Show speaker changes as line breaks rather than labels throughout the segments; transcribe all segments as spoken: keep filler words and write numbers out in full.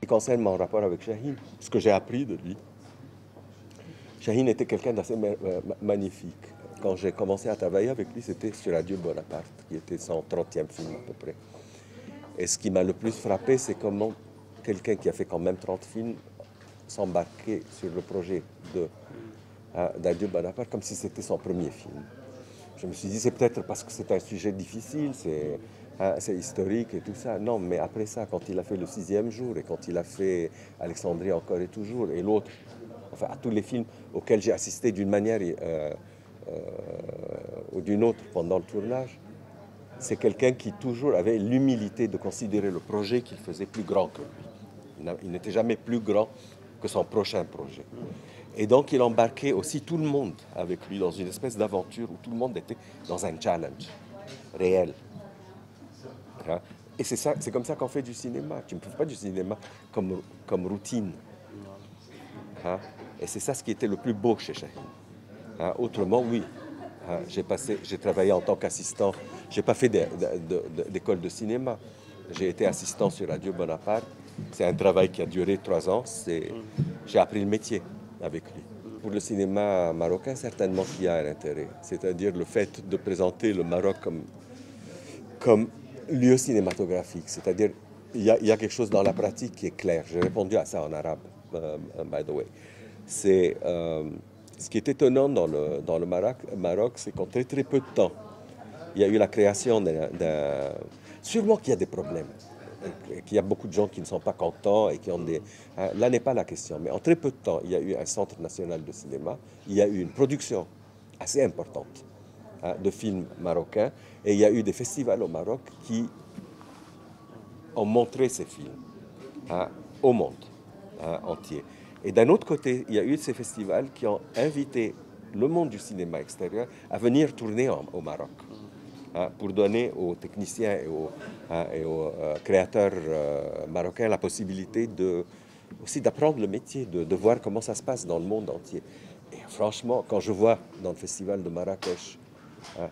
concerne mon rapport avec Chahine, ce que j'ai appris de lui, Chahine était quelqu'un d'assez ma magnifique. Quand j'ai commencé à travailler avec lui, c'était sur Adieu Bonaparte, qui était son trentième film à peu près. Et ce qui m'a le plus frappé, c'est comment quelqu'un qui a fait quand même trente films s'embarquait sur le projet de, euh, d'Adieu Bonaparte comme si c'était son premier film. Je me suis dit, c'est peut-être parce que c'est un sujet difficile, c'est hein, c'est historique et tout ça. Non, mais après ça, quand il a fait Le Sixième Jour et quand il a fait Alexandrie encore et toujours, et l'autre, enfin, à tous les films auxquels j'ai assisté d'une manière euh, euh, ou d'une autre pendant le tournage, c'est quelqu'un qui toujours avait l'humilité de considérer le projet qu'il faisait plus grand que lui. Il n'était jamais plus grand que son prochain projet. Et donc, il embarquait aussi tout le monde avec lui dans une espèce d'aventure où tout le monde était dans un challenge réel. Hein? Et c'est ça, c'est comme ça qu'on fait du cinéma. Tu ne fais pas du cinéma comme, comme routine. Hein? Et c'est ça ce qui était le plus beau chez Chahine. Hein? Autrement, oui. Hein? J'ai passé, j'ai travaillé en tant qu'assistant. J'ai pas fait d'école de cinéma. J'ai été assistant sur Radio Bonaparte. C'est un travail qui a duré trois ans. J'ai appris le métier avec lui. Pour le cinéma marocain, certainement qu'il y a un intérêt. C'est-à-dire le fait de présenter le Maroc comme, comme lieu cinématographique. C'est-à-dire il y, a, il y a quelque chose dans la pratique qui est clair. J'ai répondu à ça en arabe, uh, by the way. C'est, euh, ce qui est étonnant dans le, dans le Maroc, Maroc c'est qu'en très très peu de temps, il y a eu la création d'un... Sûrement qu'il y a des problèmes, qu'il y a beaucoup de gens qui ne sont pas contents et qui ont des... Hein, là n'est pas la question, mais en très peu de temps, il y a eu un centre national de cinéma, il y a eu une production assez importante hein, de films marocains, et il y a eu des festivals au Maroc qui ont montré ces films hein, au monde hein, entier. Et d'un autre côté, il y a eu ces festivals qui ont invité le monde du cinéma extérieur à venir tourner en, au Maroc. Hein, pour donner aux techniciens et aux, hein, et aux euh, créateurs euh, marocains la possibilité de, aussi d'apprendre le métier, de, de voir comment ça se passe dans le monde entier. Et franchement, quand je vois dans le festival de Marrakech, hein,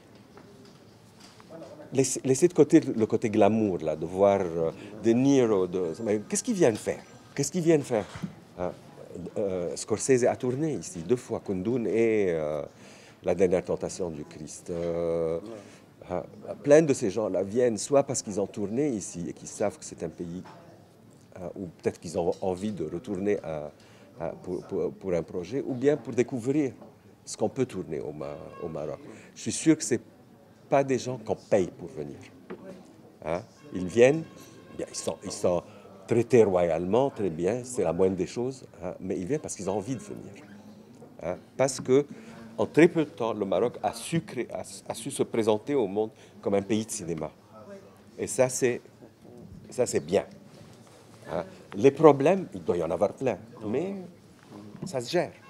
laisser, laisser de côté le côté glamour, là, de voir euh, De Niro, de, qu'est-ce qu'ils viennent faire Qu'est-ce qu'ils viennent faire hein, euh, Scorsese a tourné ici deux fois, Kundun et... Euh, La Dernière Tentation du Christ. Euh, ouais. euh, plein de ces gens-là viennent soit parce qu'ils ont tourné ici et qu'ils savent que c'est un pays, euh, ou peut-être qu'ils ont envie de retourner à, à, pour, pour, pour un projet, ou bien pour découvrir ce qu'on peut tourner au, au Maroc. Je suis sûr que ce n'est pas des gens qu'on paye pour venir. Hein? Ils viennent, bien, ils, sont, ils sont traités royalement, très bien, c'est la moindre des choses, hein, mais ils viennent parce qu'ils ont envie de venir. Hein? Parce que en très peu de temps, le Maroc a su, créer, a, a su se présenter au monde comme un pays de cinéma. Et ça, c'est, ça, c'est bien. Hein? Les problèmes, il doit y en avoir plein, mais ça se gère.